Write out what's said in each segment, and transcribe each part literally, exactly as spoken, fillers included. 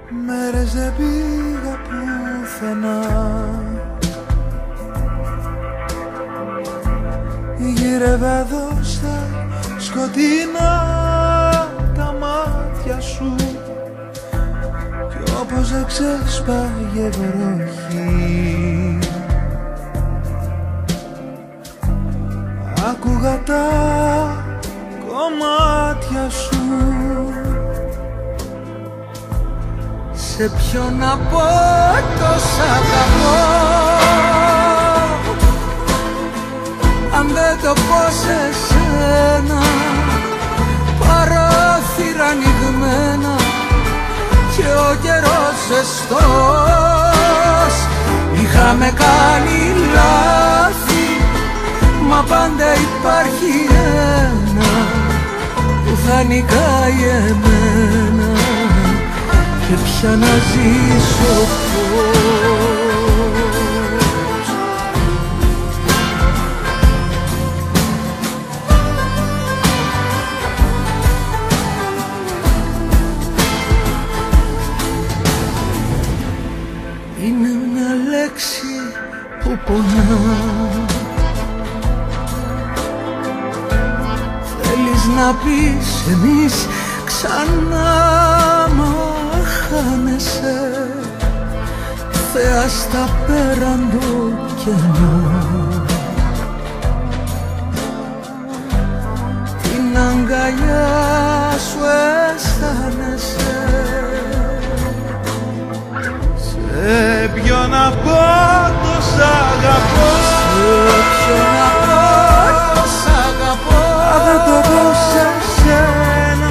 μέρες δεν πήγα πουθενά. Γύρευα εδώ στα σκοτεινά τα μάτια σου κι όπως δεν ξέσπαγε βροχή άκουγα τα κομμάτια σου. Σε ποιον να πω το σ' αγαπώ, αν δεν το πω σε σένα. Παράθυρα ανοιγμένα και ο καιρός ζεστός. Είχαμε κάνει λάθη, μα πάντα υπάρχει ένα που θα νικάει εμένα και πια να ζήσω πώς. Είναι μια λέξη που πονά, θέλεις να πεις εμείς ξανά, μα χάνεσαι Θεά στα πέραν του κενό. Την αγκαλιά σου αισθάνεσαι. Σε ποιον να πω το σ' αγαπώ, Σε ποιον να πω το σ' αγαπώ, αν δεν το πω σε σένα.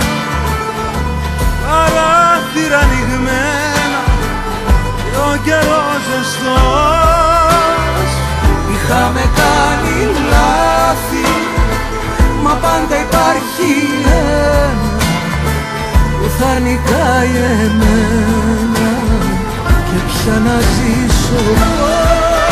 Παράθυρα ανοιγμένα και ο καιρός ζεστός. Είχαμε κάνει λάθη, μα πάντα υπάρχει ένα που θα νικάει εμένα και πια να ζήσω πώς.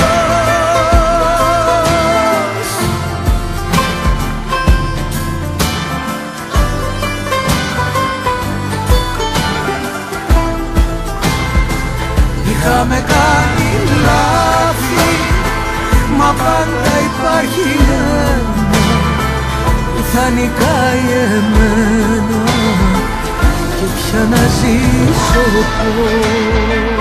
Είχαμε κάνει λάθη, μα πάντα υπάρχει ένα που θα νικάει εμένα και πια να ζήσω πώς.